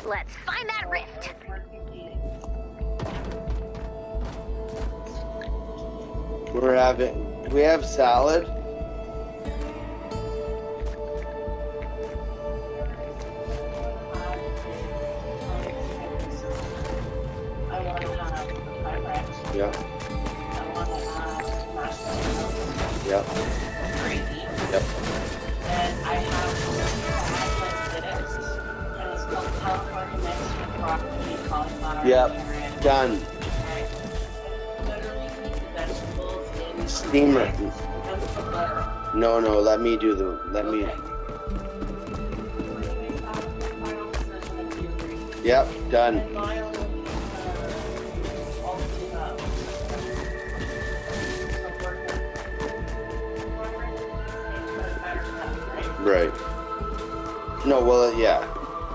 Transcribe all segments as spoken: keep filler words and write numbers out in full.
Let's find that rift. We're having, do we have salad? I want to have fried rice. Yeah. I want to have mashed potatoes. Yeah. Gravy. Yep. And I have I have like this, and it's called California mix with broccoli, cauliflower, Yep. carrot. Done. Okay. Literally put the vegetables in Steamer. and put butter. No, no, let me do the, let me, Okay. Final decision if you agree. yep, done. And Lyle, uh, all the, uh, some work better stuff, right? Right. No, well, yeah.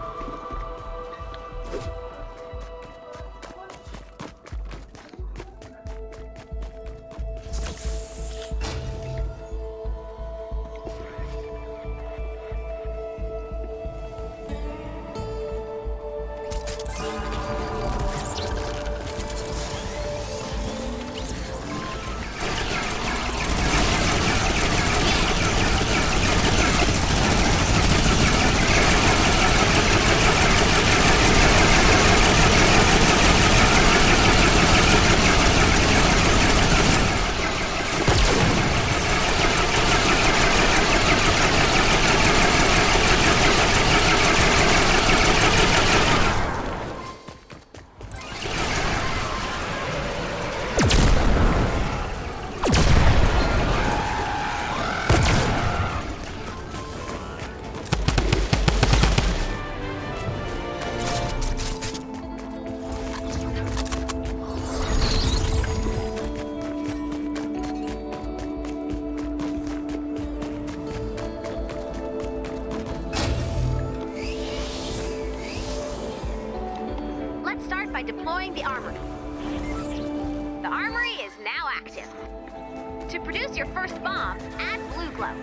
Let's start by deploying the armory. The armory is now active. To produce your first bomb, add blue glow.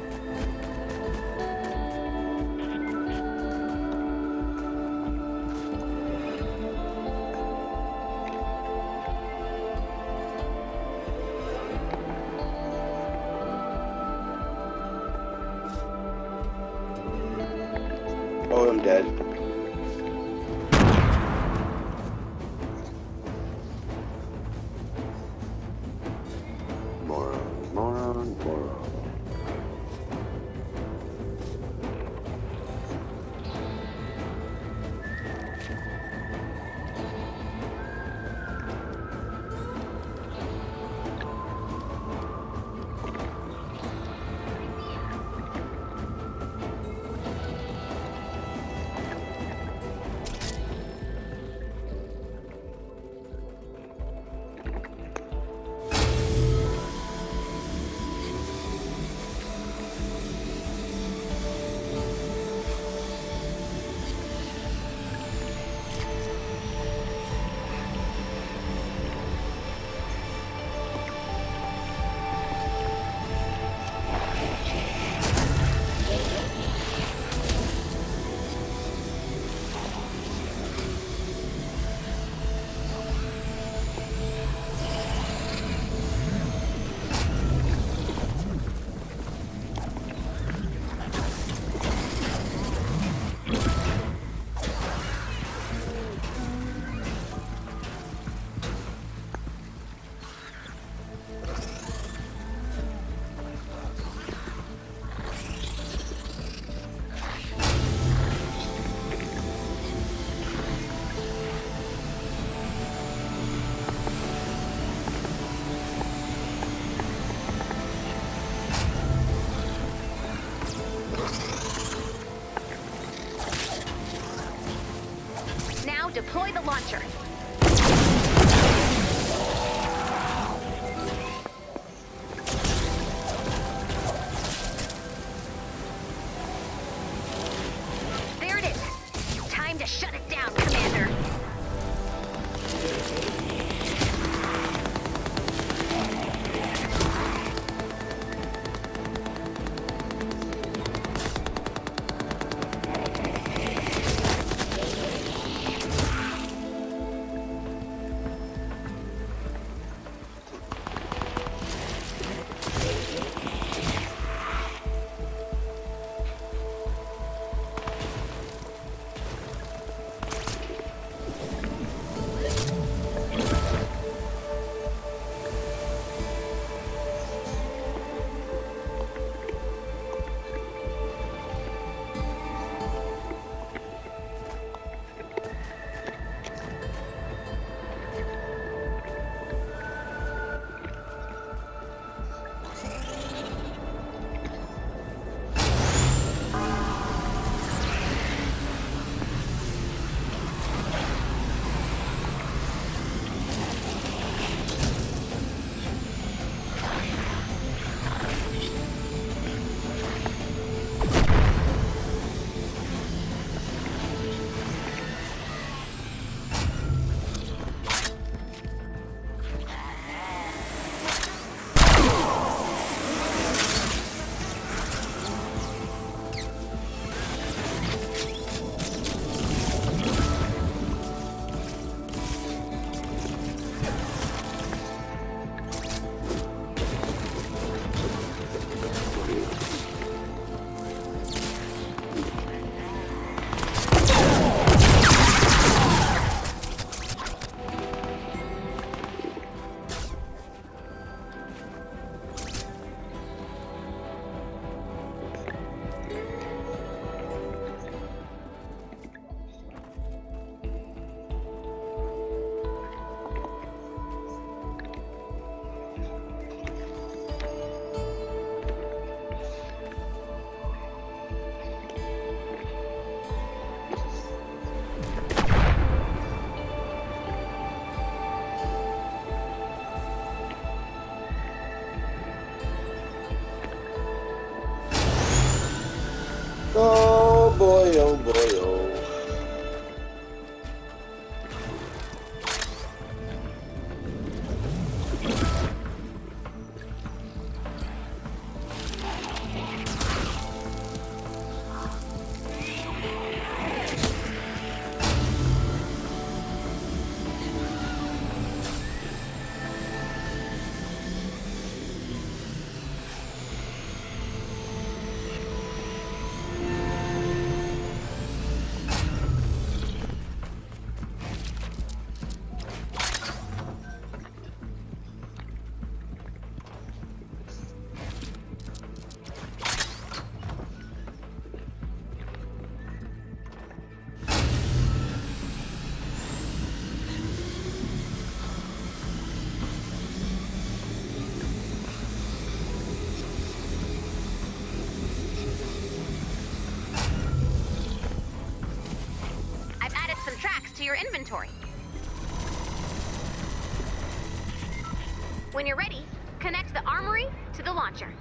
Oh, I'm dead. Moron, moron, moron. Now deploy the launcher. There it is. Time to shut it down, Commander. inventory. When you're ready, connect the armory to the launcher.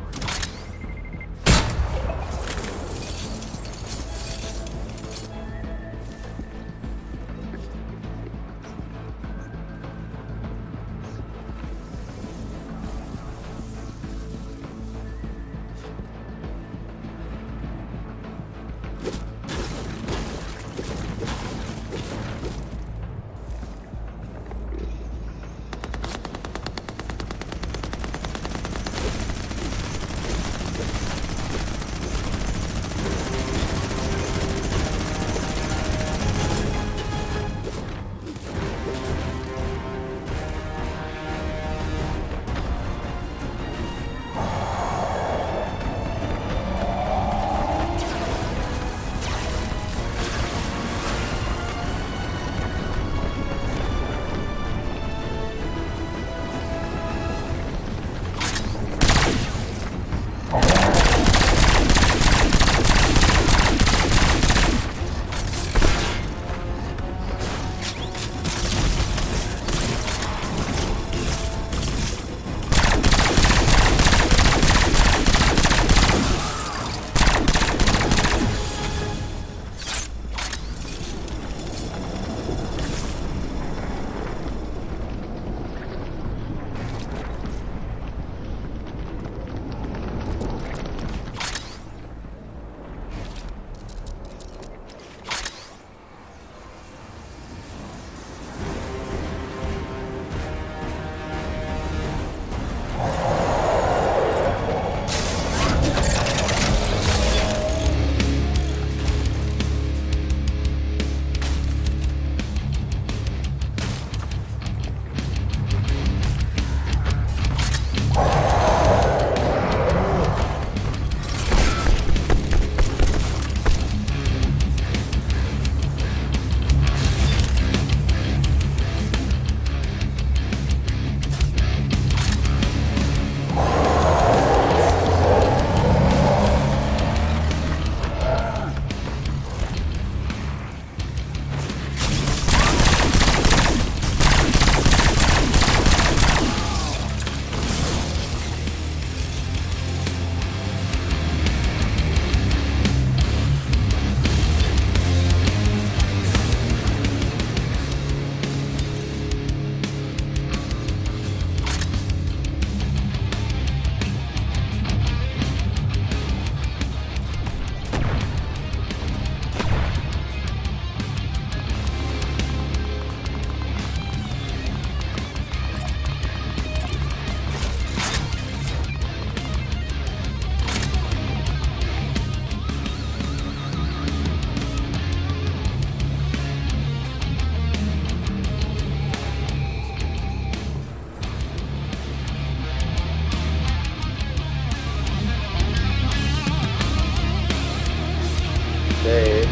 Dave.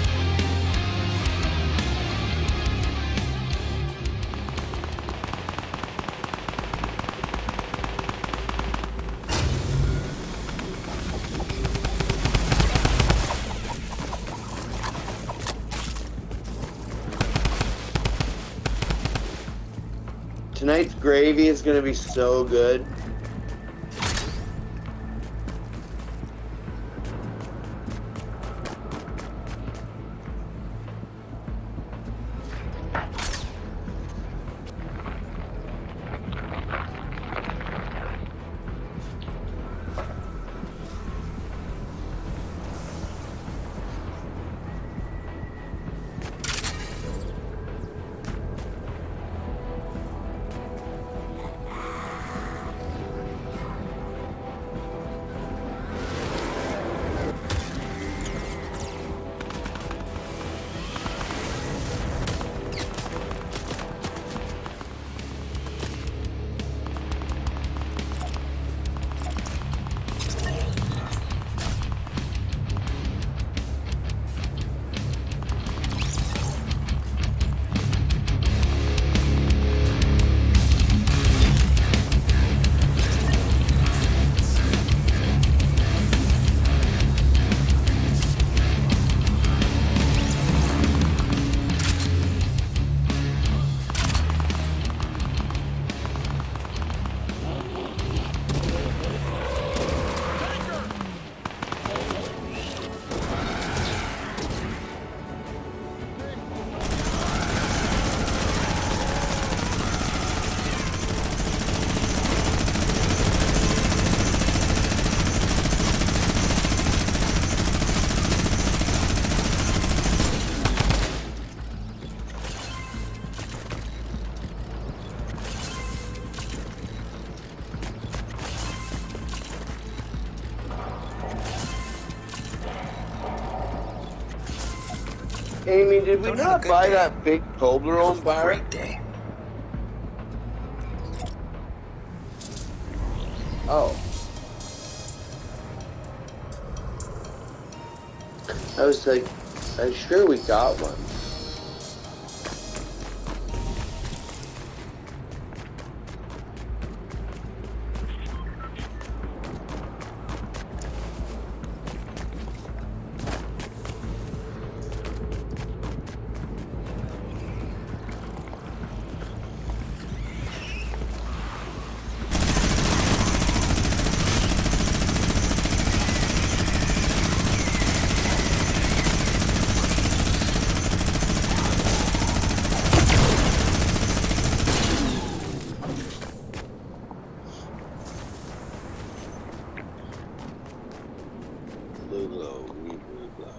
Tonight's gravy is gonna be so good. Amy, did we Don't have a not good buy day. that big Toblerone bar? Great day. Oh. I was like, I'm sure we got one. Blue glow, green blue glow.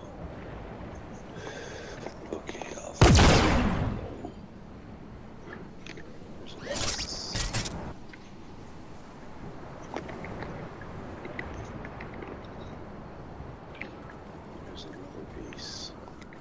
Okay, I'll find There's this. There's another piece.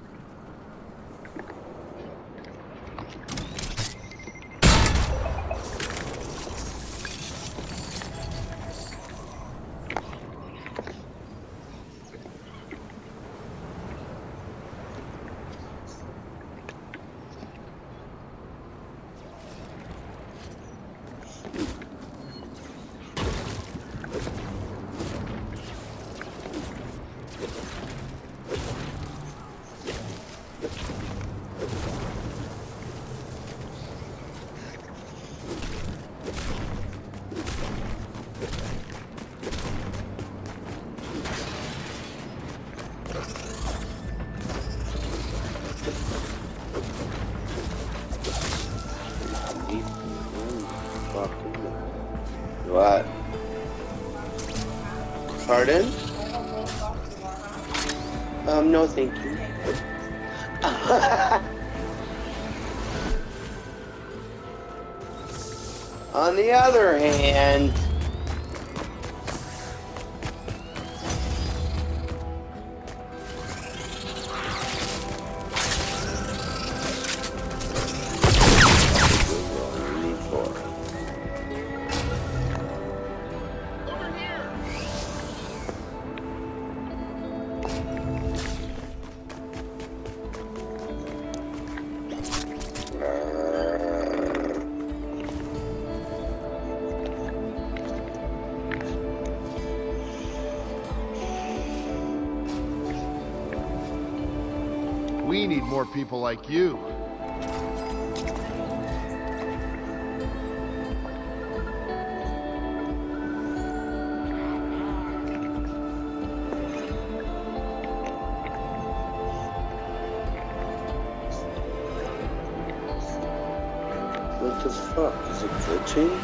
What? Pardon? Um, no thank you. On the other hand, We need more people like you. what the fuck? Is it glitching?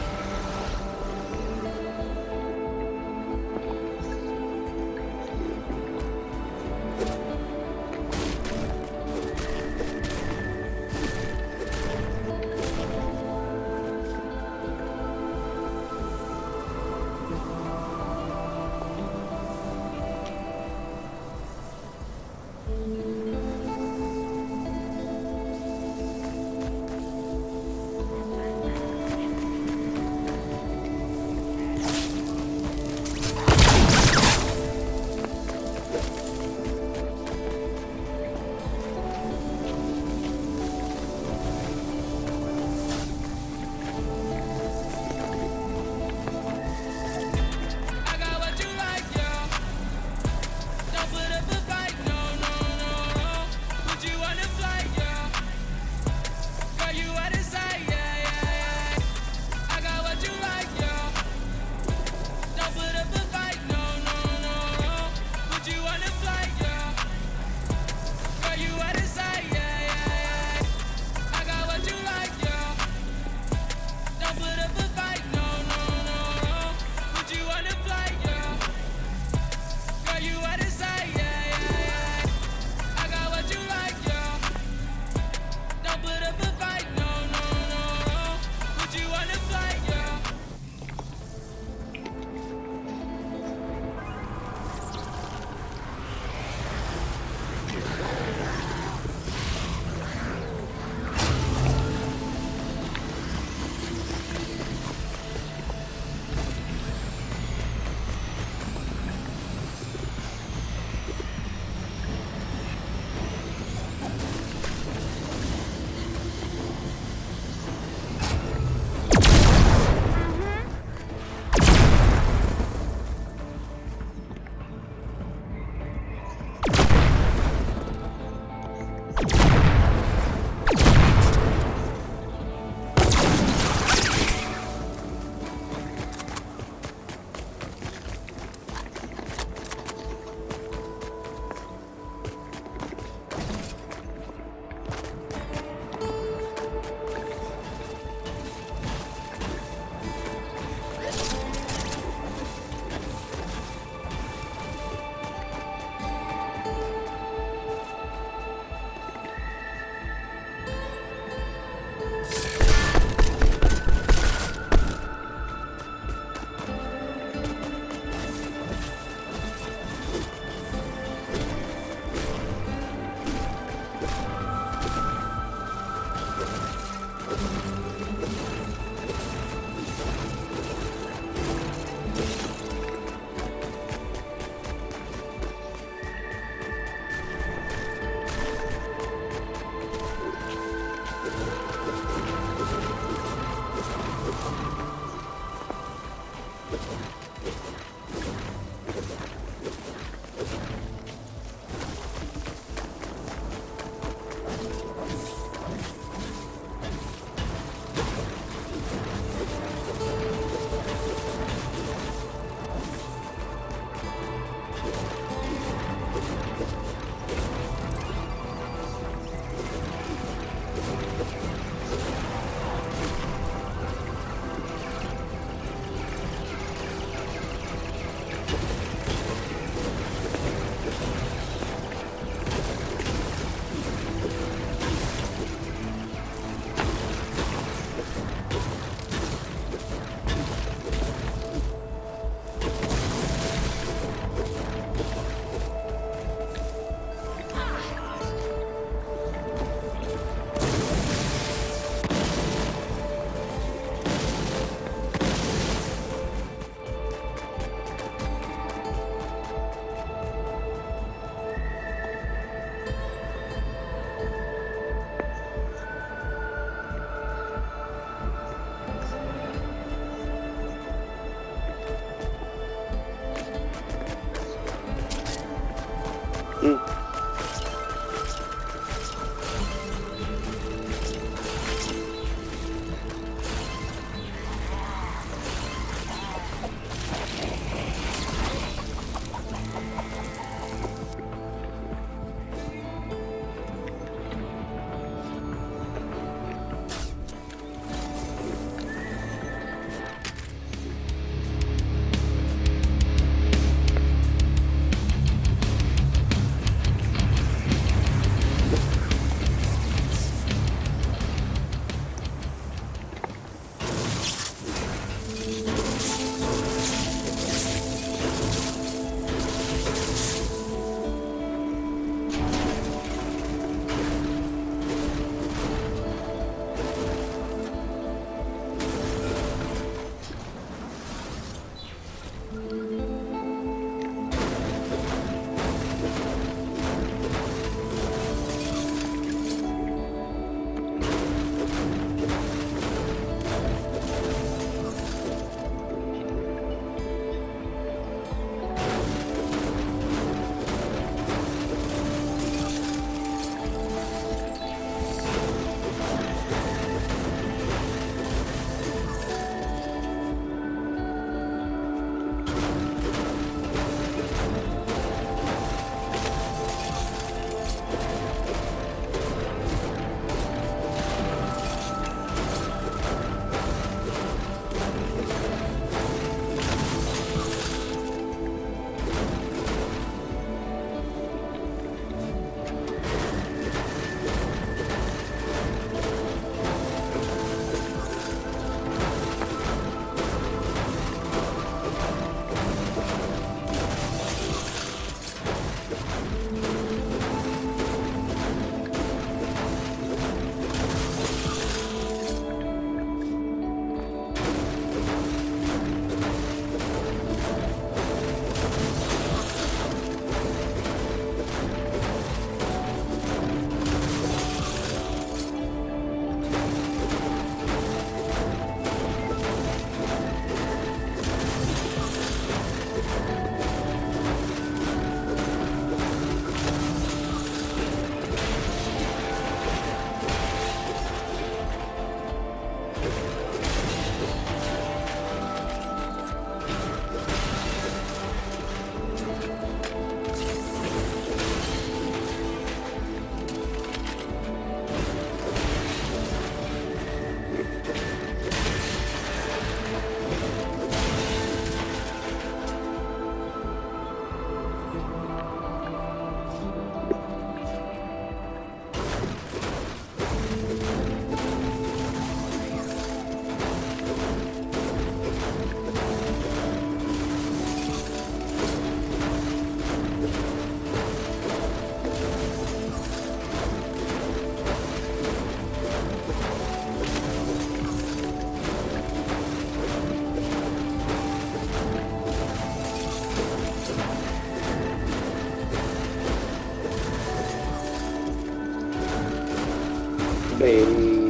baby.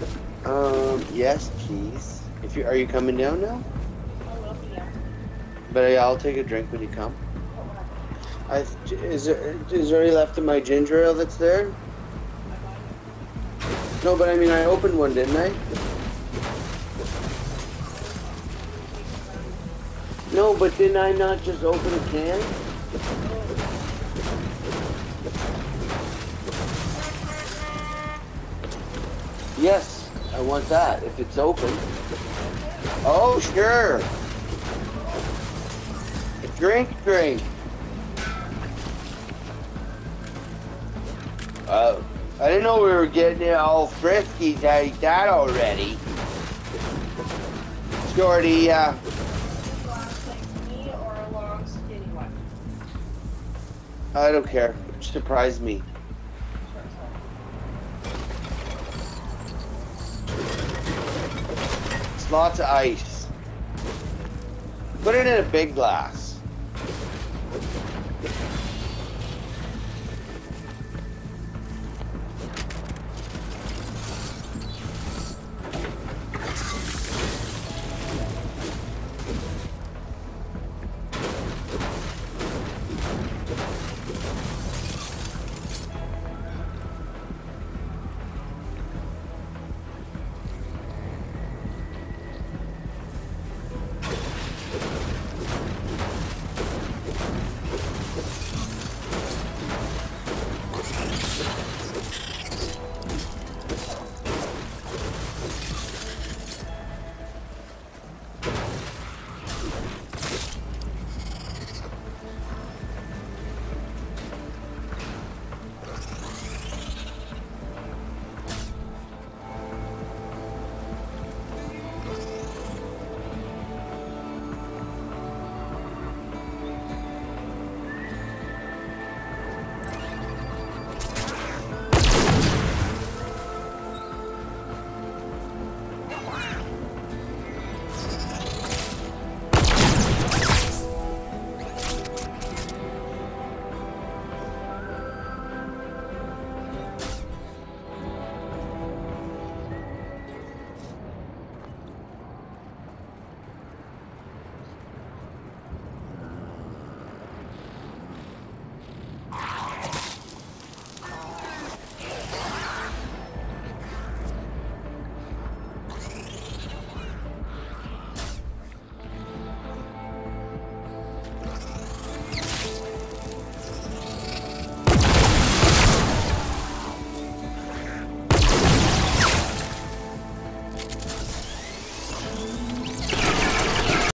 Um, yes, please. If you are you coming down now? I will be there. But yeah, I'll take a drink when you come. I is there is there any left of my ginger ale that's there? No, but I mean I opened one, didn't I? No, but didn't I not just open a can? Yes, I want that if it's open. Oh, sure. Drink, drink. Uh, I didn't know we were getting all frisky like that already. Shorty, uh... Glass like me or a long skinny one? I don't care. Surprise me. It's lots of ice. Put it in a big glass.